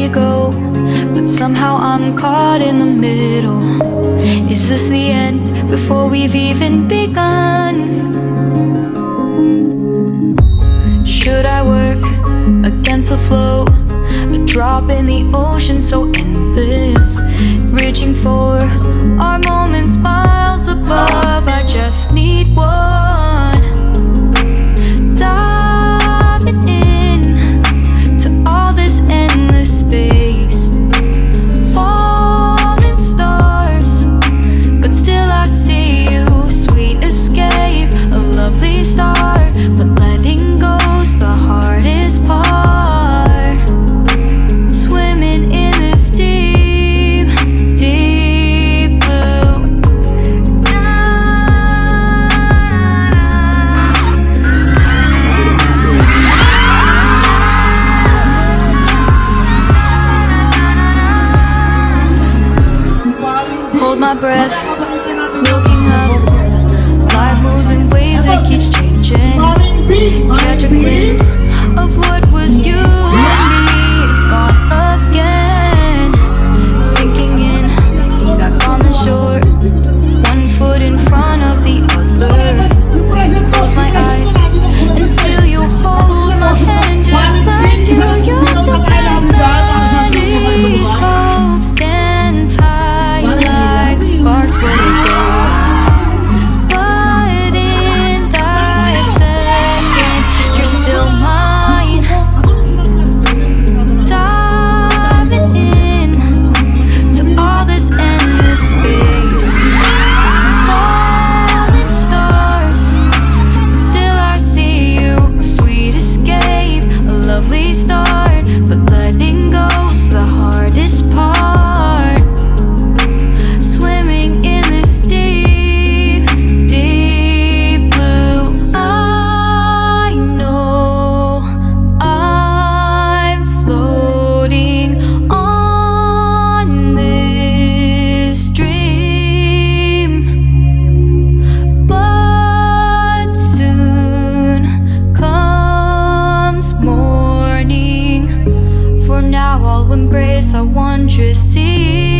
we go, but somehow I'm caught in the middle. Is this the end before we've even begun? Should I work against the flow? A drop in the ocean so endless, reaching for our moments miles above. I just need one, diving in to all this endless space, falling stars, but still I see you. Sweet escape, a lovely start, but letting go's the hardest part. Swimming in this deep, deep blue. Hold my breath, looking up. Life moves in ways that keeps changing. Catch a glimpse of what was you and me. It's gone again, sinking in, back on the shore. One foot in front of the other. Close my eyes and feel you hold my hand just like you used to back then. These hopes dance high like sparks when they go. But in that second, you're still mine. Diving in to all this endless space, falling stars, but still I see you. Sweet escape, a lovely start, but letting go's the hardest part. Swimming in this deep, deep blue. I know I'm floating on this dream, but soon comes morning. For now I'll embrace our wondrous sea.